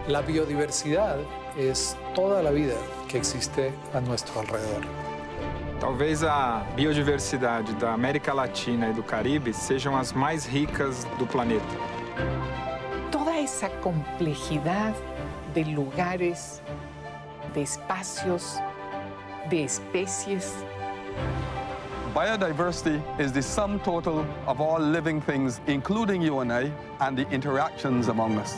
La biodiversidad es toda la vida que existe a nuestro alrededor. Talvez a biodiversidade da América Latina e do Caribe sejam as mais ricas do planeta. Toda esa complejidad de lugares, de espacios, de especies. Biodiversity is the sum total of all living things, including you and I, and the interactions among us.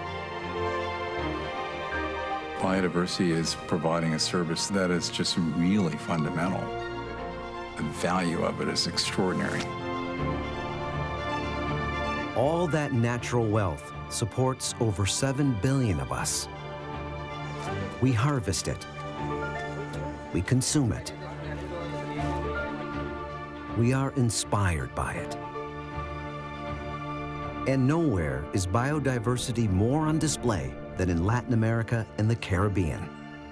Biodiversity is providing a service that is just really fundamental. The value of it is extraordinary. All that natural wealth supports over 7 billion of us. We harvest it. We consume it. We are inspired by it. And nowhere is biodiversity more on display than in Latin America and the Caribbean.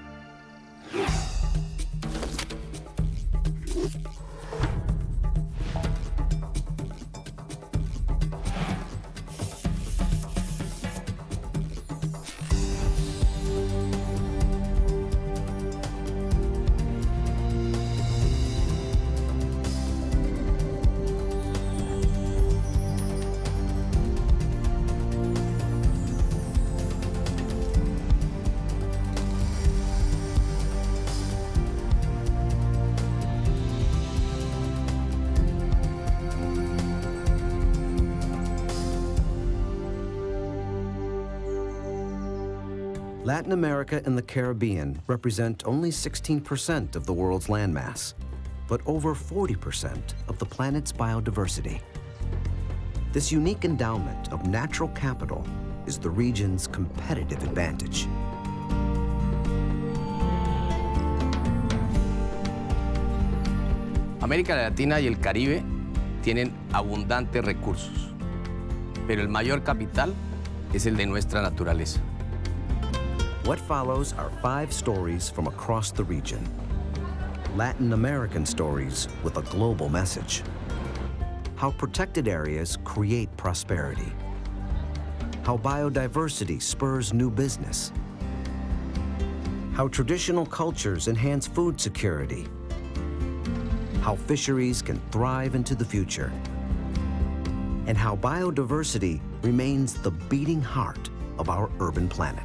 Latin America and the Caribbean represent only 16% of the world's landmass, but over 40% of the planet's biodiversity. This unique endowment of natural capital is the region's competitive advantage. América Latina y el Caribe tienen abundantes recursos, pero el mayor capital es el de nuestra naturaleza. What follows are 5 stories from across the region. Latin American stories with a global message. How protected areas create prosperity. How biodiversity spurs new business. How traditional cultures enhance food security. How fisheries can thrive into the future. And how biodiversity remains the beating heart of our urban planet.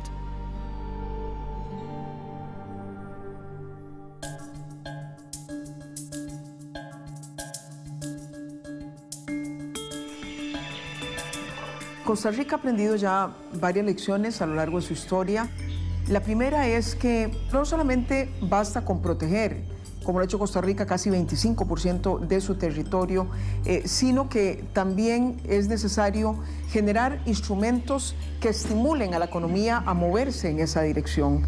Costa Rica ha aprendido ya varias lecciones a lo largo de su historia. La primera es que no solamente basta con proteger, como lo ha hecho Costa Rica, casi 25% de su territorio, sino que también es necesario generar instrumentos que estimulen a la economía a moverse en esa dirección.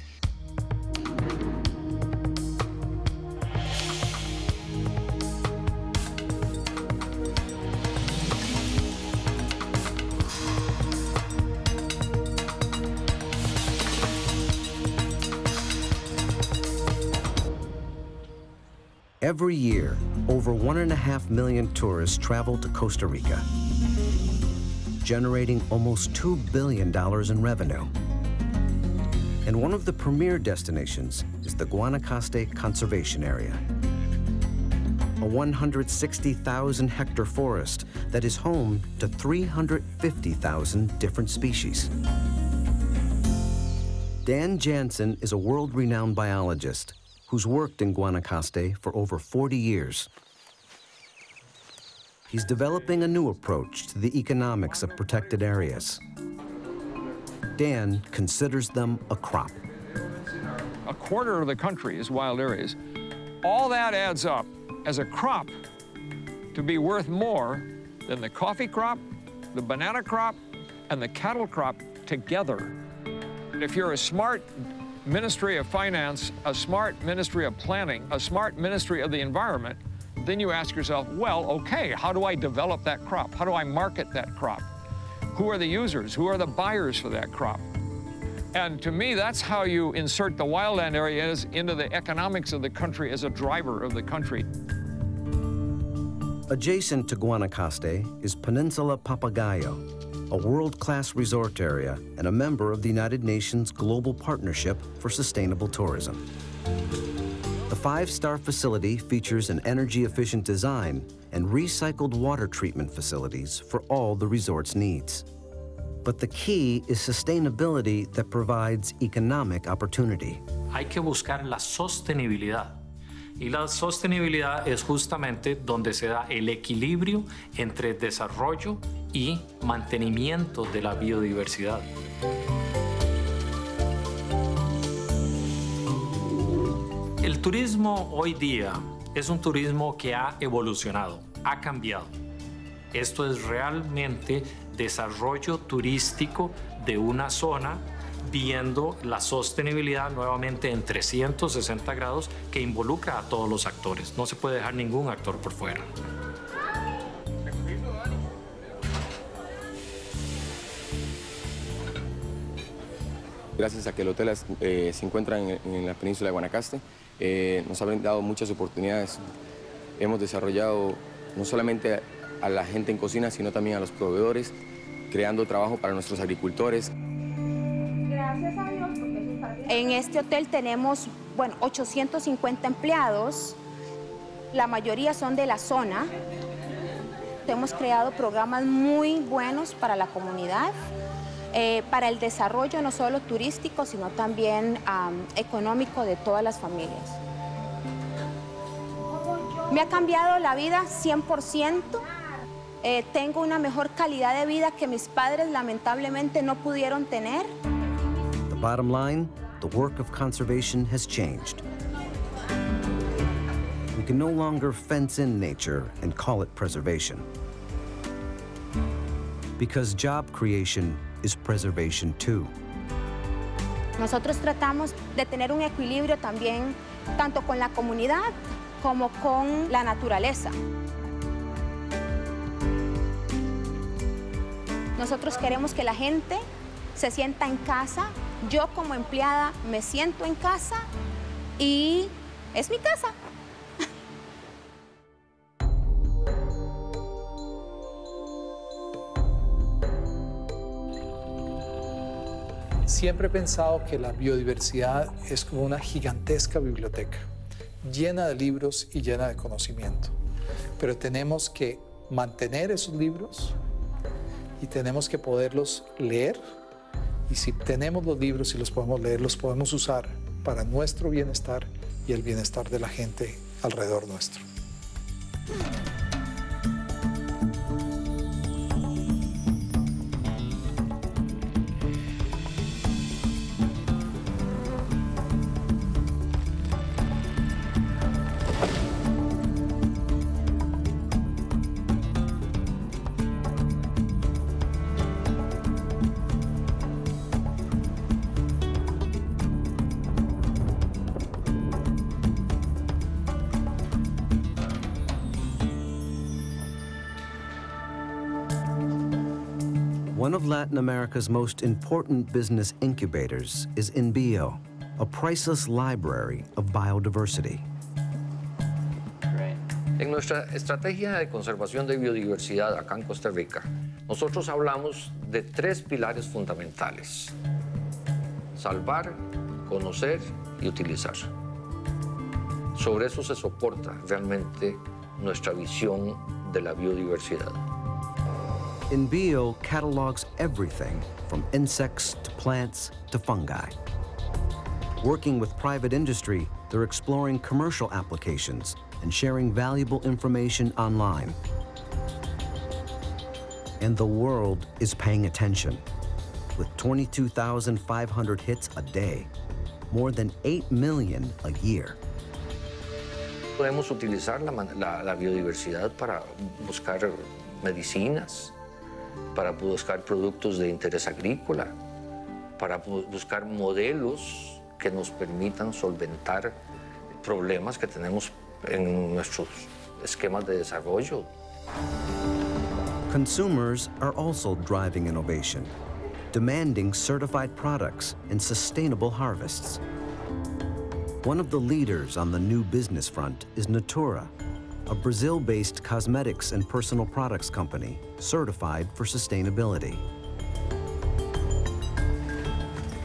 Every year, over 1.5 million tourists travel to Costa Rica, generating almost $2 billion in revenue. And one of the premier destinations is the Guanacaste Conservation Area, a 160,000-hectare forest that is home to 350,000 different species. Dan Jansen is a world-renowned biologist who's worked in Guanacaste for over 40 years. He's developing a new approach to the economics of protected areas. Dan considers them a crop. A quarter of the country is wild areas. All that adds up as a crop to be worth more than the coffee crop, the banana crop, and the cattle crop together. If you're a smart Ministry of Finance, a smart Ministry of Planning, a smart Ministry of the Environment, then you ask yourself, well, okay, how do I develop that crop? How do I market that crop? Who are the users? Who are the buyers for that crop? And to me, that's how you insert the wildland areas into the economics of the country as a driver of the country. Adjacent to Guanacaste is Peninsula Papagayo, a world-class resort area and a member of the United Nations Global Partnership for Sustainable Tourism. The five-star facility features an energy-efficient design and recycled water treatment facilities for all the resort's needs. But the key is sustainability that provides economic opportunity. Hay que buscar la sostenibilidad. Y la sostenibilidad es justamente donde se da el equilibrio entre desarrollo y mantenimiento de la biodiversidad. El turismo hoy día es un turismo que ha evolucionado, ha cambiado. Esto es realmente desarrollo turístico de una zona, viendo la sostenibilidad nuevamente en 360 grados que involucra a todos los actores. No se puede dejar ningún actor por fuera. Gracias a que el hotel se encuentra en la península de Guanacaste, nos ha brindado muchas oportunidades. Hemos desarrollado no solamente a la gente en cocina, sino también a los proveedores, creando trabajo para nuestros agricultores. Gracias a Dios, en este hotel tenemos, 850 empleados. La mayoría son de la zona. Hemos creado programas muy buenos para la comunidad, para el desarrollo no solo turístico, sino también económico de todas las familias. Me ha cambiado la vida 100%. Tengo una mejor calidad de vida que mis padres lamentablemente no pudieron tener. The bottom line, the work of conservation has changed. We can no longer fence in nature and call it preservation. Because job creation is preservation too. Nosotros tratamos de tener un equilibrio también, tanto con la comunidad como con la naturaleza. Nosotros queremos que la gente se sienta en casa. Yo como empleada me siento en casa y es mi casa. Siempre he pensado que la biodiversidad es como una gigantesca biblioteca, llena de libros y llena de conocimiento. Pero tenemos que mantener esos libros y tenemos que poderlos leer. Y si tenemos los libros y los podemos leer, los podemos usar para nuestro bienestar y el bienestar de la gente alrededor nuestro. One of Latin America's most important business incubators is INBIO, a priceless library of biodiversity. En nuestra estrategia de conservación de biodiversidad acá en Costa Rica, nosotros hablamos de tres pilares fundamentales: salvar, conocer y utilizar. Sobre eso se soporta realmente nuestra visión de la biodiversidad. INBIO catalogs everything from insects to plants to fungi. Working with private industry, they're exploring commercial applications and sharing valuable information online. And the world is paying attention. With 22,500 hits a day, more than 8 million a year. Podemos utilizar la biodiversidad para buscar medicinas, para buscar productos de interés agrícola, para buscar modelos que nos permitan solventar problemas que tenemos en nuestros esquemas de desarrollo. Consumers are also driving innovation, demanding certified products and sustainable harvests. One of the leaders on the new business front is Natura, a Brazil-based cosmetics and personal products company certified for sustainability.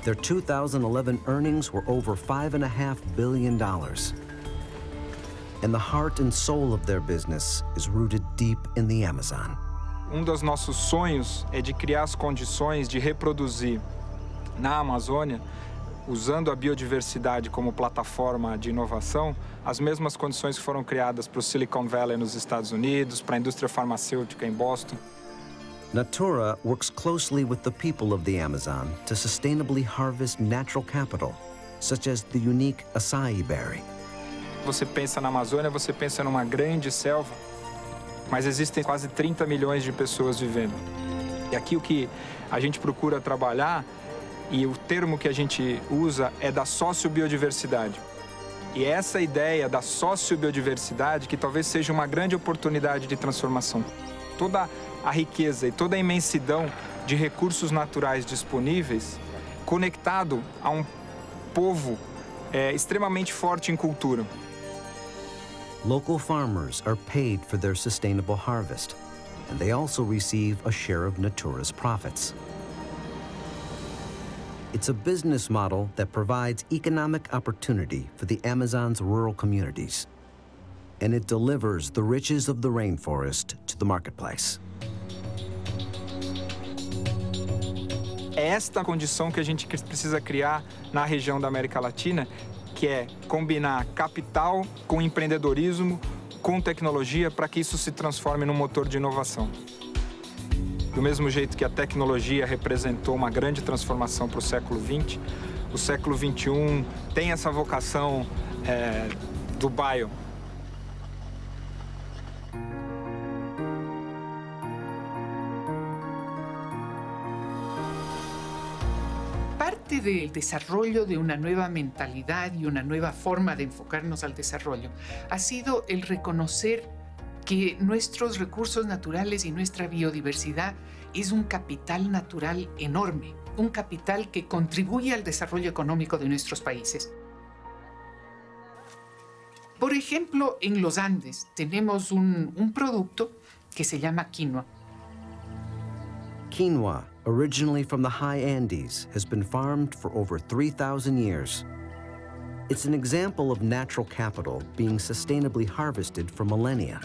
Their 2011 earnings were over $5.5 billion. And the heart and soul of their business is rooted deep in the Amazon. Dos nossos sonhos é de criar as condições de reproduzir na Amazônia, usando a biodiversidade como plataforma de inovação, as mesmas condições que foram criadas para o Silicon Valley nos Estados Unidos, para a indústria farmacêutica em Boston. Natura works closely with the people of the Amazon to sustainably harvest natural capital, such as the unique acai berry. Você pensa na Amazônia, você pensa numa grande selva, mas existem quase 30 milhões de pessoas vivendo. E aqui o que a gente procura trabalhar, e o termo que a gente usa é da sociobiodiversidade. E é essa ideia da sociobiodiversidade que talvez seja uma grande oportunidade de transformação. Toda a riqueza e toda a imensidão de recursos naturais disponíveis, conectado a um povo extremamente forte em cultura. Local farmers are paid for their sustainable harvest, and they also receive a share of Natura's profits. It's a business model that provides economic opportunity for the Amazon's rural communities, and it delivers the riches of the rainforest to the marketplace. É esta a condição que a gente precisa criar na região da América Latina, que é combinar capital com empreendedorismo, com tecnologia, para que isso se transforme num motor de inovação. Do mesmo jeito que a tecnologia representou uma grande transformação para o século XX, o século XXI tem essa vocação do bio. Parte del desarrollo de una nueva mentalidad y una nueva forma de enfocarnos al desarrollo ha sido el reconocer que nuestros recursos naturales y nuestra biodiversidad es un capital natural enorme, un capital que contribuye al desarrollo económico de nuestros países. Por ejemplo, en los Andes tenemos un producto que se llama quinoa. Quinoa, originally from the high Andes, has been farmed for over 3,000 years. It's an example of natural capital being sustainably harvested for millennia.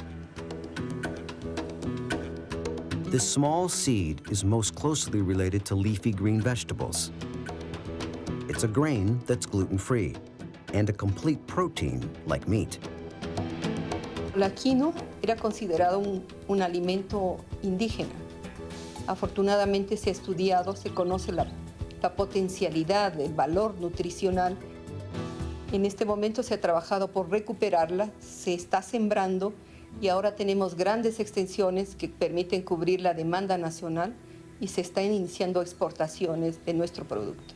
This small seed is most closely related to leafy green vegetables. It's a grain that's gluten-free and a complete protein like meat. La quinoa era considerado un alimento indígena. Afortunadamente se ha estudiado, se conoce la potencialidad, el valor nutricional. En este momento se ha trabajado por recuperarla, se está sembrando y ahora tenemos grandes extensiones que permiten cubrir la demanda nacional y se están iniciando exportaciones de nuestro producto.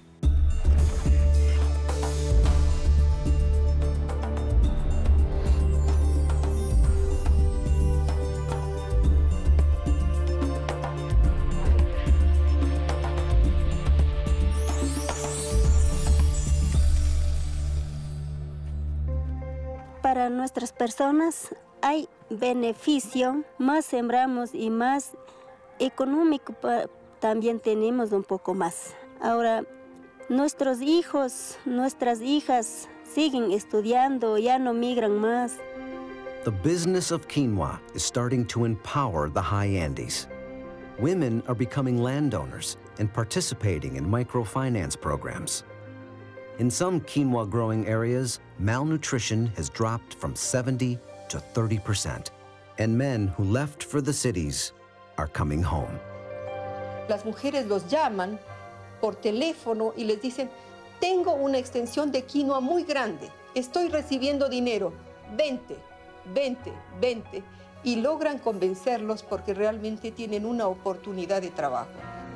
Para nuestras personas hay beneficio, más sembramos y más económico también tenemos un poco más. Ahora, nuestros hijos, nuestras hijas siguen estudiando, ya no migran más. The business of quinoa is starting to empower the high Andes. Women are becoming landowners and participating in microfinance programs. In some quinoa-growing areas, malnutrition has dropped from 70 to 30%, and men who left for the cities are coming home. Las mujeres los llaman por teléfono y les dicen, tengo una extensión de quinoa muy grande, estoy recibiendo dinero, vente, vente, vente, y logran convencerlos porque realmente tienen una oportunidad de trabajo.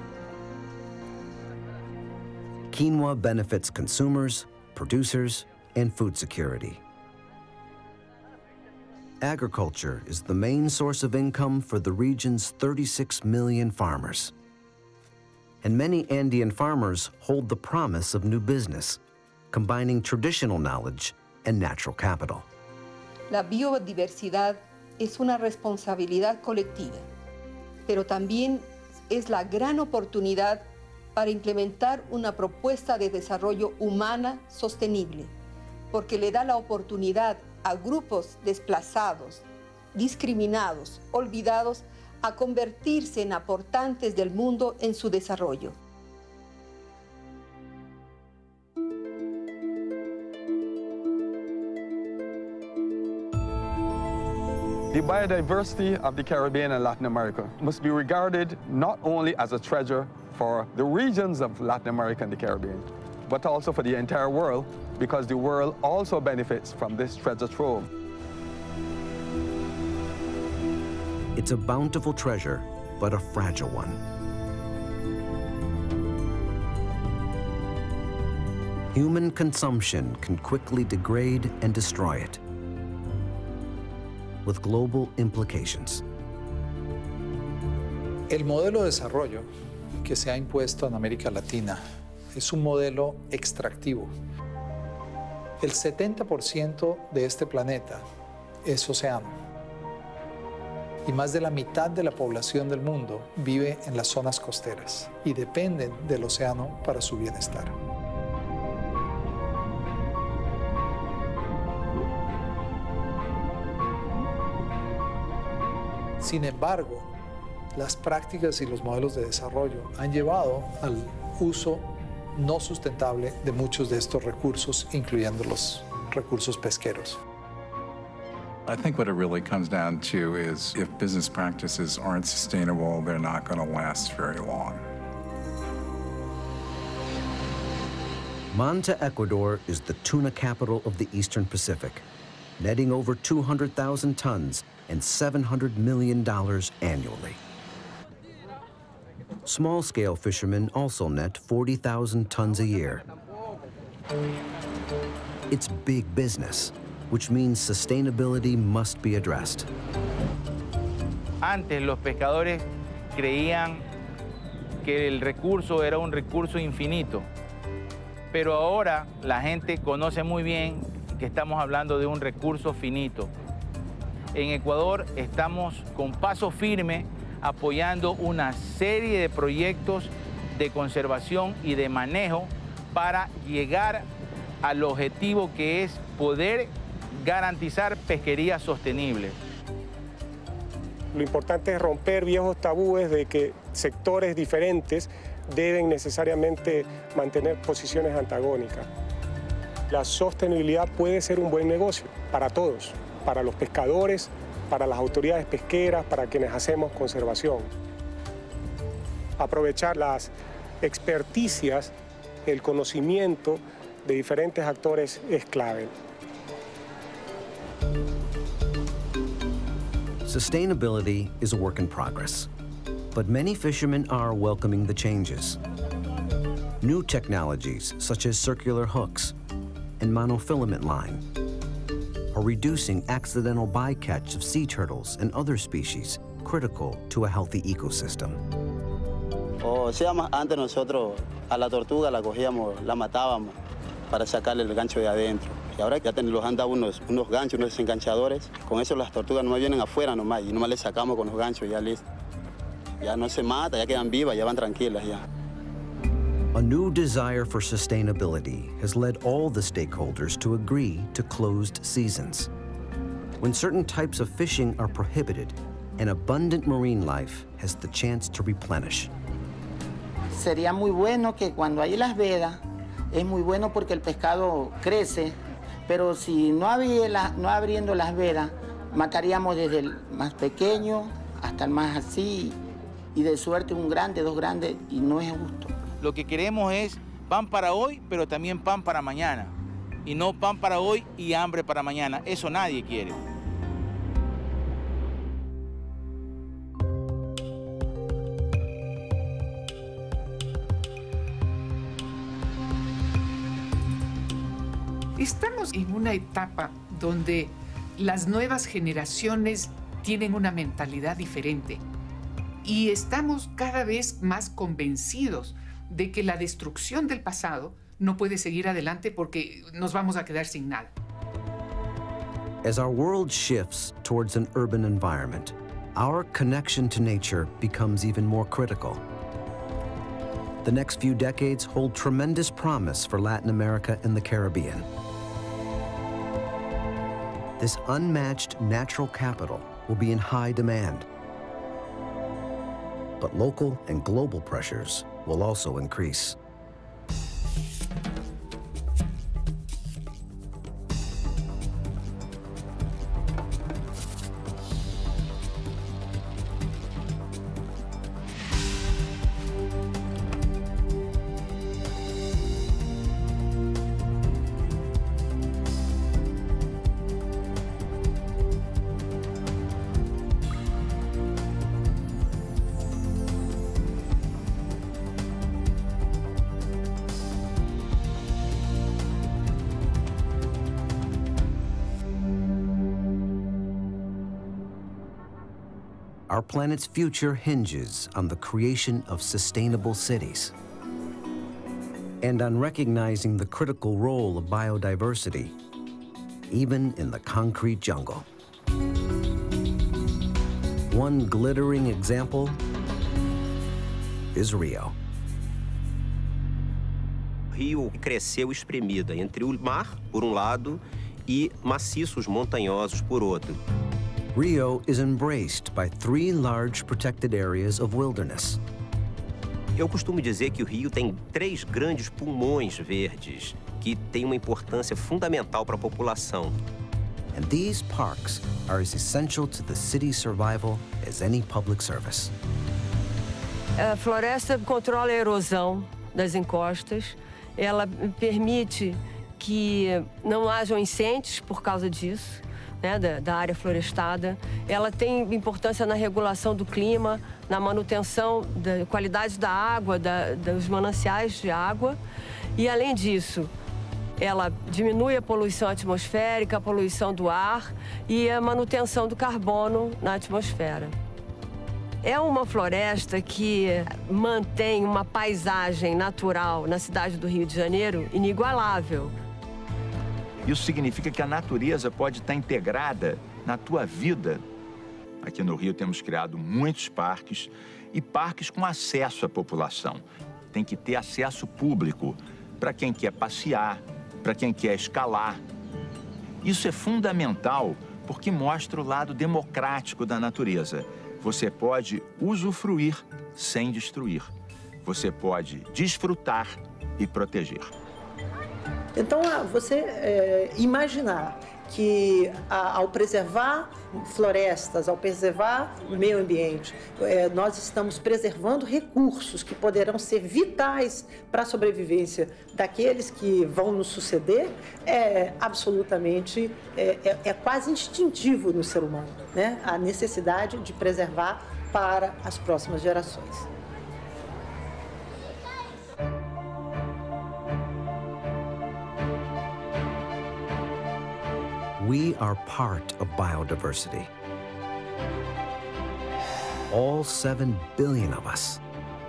Quinoa benefits consumers, producers, and food security. Agriculture is the main source of income for the region's 36 million farmers. And many Andean farmers hold the promise of new business, combining traditional knowledge and natural capital. La biodiversidad es una responsabilidad colectiva, pero también es la gran oportunidad para implementar una propuesta de desarrollo humana sostenible, porque le da la oportunidad a grupos desplazados, discriminados, olvidados, a convertirse en aportantes del mundo en su desarrollo. The biodiversity of the Caribbean and Latin America must be regarded not only as a treasure for the regions of Latin America and the Caribbean, but also for the entire world, because the world also benefits from this treasure trove. It's a bountiful treasure, but a fragile one. Human consumption can quickly degrade and destroy it, with global implications. El modelo de desarrollo que se ha impuesto en América Latina es un modelo extractivo. El 70% de este planeta es océano. Y más de la mitad de la población del mundo vive en las zonas costeras y dependen del océano para su bienestar. Sin embargo, las prácticas y los modelos de desarrollo han llevado al uso no sustentable de muchos de estos recursos, incluyendo los recursos pesqueros. I think what it really comes down to is if business practices aren't sustainable, they're not going to last very long. Manta, Ecuador is the tuna capital of the Eastern Pacific, netting over 200,000 tons and $700 million annually. Small-scale fishermen also net 40,000 tons a year. It's big business, which means sustainability must be addressed. Antes los pescadores creían que el recurso era un recurso infinito, pero ahora la gente conoce muy bien que estamos hablando de un recurso finito. En Ecuador estamos con paso firme apoyando una serie de proyectos de conservación y de manejo para llegar al objetivo que es poder garantizar pesquería sostenible. Lo importante es romper viejos tabúes de que sectores diferentes deben necesariamente mantener posiciones antagónicas. La sostenibilidad puede ser un buen negocio para todos, para los pescadores, para las autoridades pesqueras, para quienes hacemos conservación. Aprovechar las experticias, el conocimiento de diferentes actores es clave. Sustainability is a work in progress, but many fishermen are welcoming the changes. New technologies, such as circular hooks and monofilament line, are reducing accidental bycatch of sea turtles and other species critical to a healthy ecosystem. O sea, antes nosotros a la tortuga la cogíamos, la matábamos para sacarle el gancho de adentro. Y ahora ya los han dado unos ganchos, unos desenganchadores. Con eso las tortugas nomás vienen afuera nomás y nomás les sacamos con los ganchos ya listo. Ya no se mata, ya quedan vivas, ya van tranquilas ya. A new desire for sustainability has led all the stakeholders to agree to closed seasons. When certain types of fishing are prohibited, an abundant marine life has the chance to replenish. Sería muy bueno que cuando hay las vedas, es muy bueno porque el pescado crece, pero si no abriendo las vedas, mataríamos desde el más pequeño hasta el más así, y de suerte un grande, dos grandes, y no es justo. Lo que queremos es pan para hoy, pero también pan para mañana. Y no pan para hoy y hambre para mañana. Eso nadie quiere. Estamos en una etapa donde las nuevas generaciones tienen una mentalidad diferente y estamos cada vez más convencidos de que la destrucción del pasado no puede seguir adelante porque nos vamos a quedar sin nada. As our world shifts towards an urban environment, our connection to nature becomes even more critical. The next few decades hold tremendous promise for Latin America and the Caribbean. This unmatched natural capital will be in high demand. But local and global pressures will also increase. Our planet's future hinges on the creation of sustainable cities and on recognizing the critical role of biodiversity, even in the concrete jungle. One glittering example is Rio. Rio cresceu espremida entre o mar, por lado, e maciços montanhosos, por outro. Rio is embraced by 3 large protected areas of wilderness. Eu costumo dizer que o Rio tem 3 grandes pulmões verdes, que têm uma importância fundamental para a população. And these parks are as essential to the city's survival as any public service. A floresta controla a erosão das encostas, ela permite que não hajam incêndios por causa disso. Né, da área florestada. Ela tem importância na regulação do clima, na manutenção da qualidade da água, dos mananciais de água. E, além disso, ela diminui a poluição atmosférica, a poluição do ar e a manutenção do carbono na atmosfera. É uma floresta que mantém uma paisagem natural na cidade do Rio de Janeiro inigualável. Isso significa que a natureza pode estar integrada na tua vida. Aqui no Rio temos criado muitos parques e parques com acesso à população. Tem que ter acesso público para quem quer passear, para quem quer escalar. Isso é fundamental porque mostra o lado democrático da natureza. Você pode usufruir sem destruir. Você pode desfrutar e proteger. Então, você imaginar que ao preservar florestas, ao preservar o meio ambiente, nós estamos preservando recursos que poderão ser vitais para a sobrevivência daqueles que vão nos suceder, absolutamente, quase instintivo no ser humano, né? A necessidade de preservar para as próximas gerações. We are part of biodiversity. All 7 billion of us.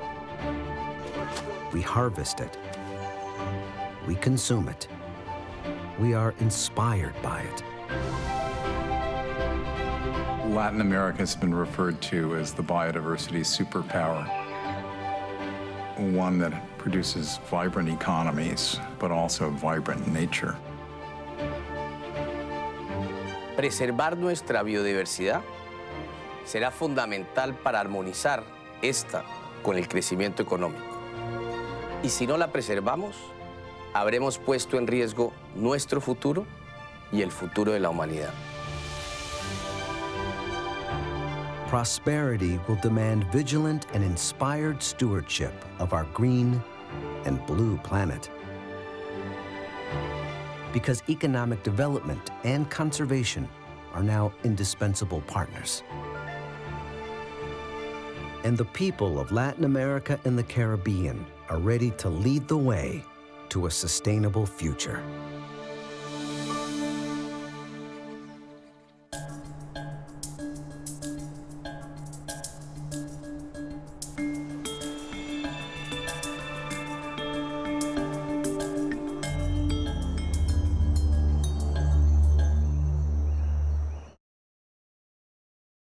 We harvest it. We consume it. We are inspired by it. Latin America has been referred to as the biodiversity superpower, one that produces vibrant economies, but also vibrant nature. Preservar nuestra biodiversidad será fundamental para armonizar esta con el crecimiento económico. Y si no la preservamos, habremos puesto en riesgo nuestro futuro y el futuro de la humanidad. Prosperity will demand vigilant and inspired stewardship of our green and blue planet. Because economic development and conservation are now indispensable partners. And the people of Latin America and the Caribbean are ready to lead the way to a sustainable future.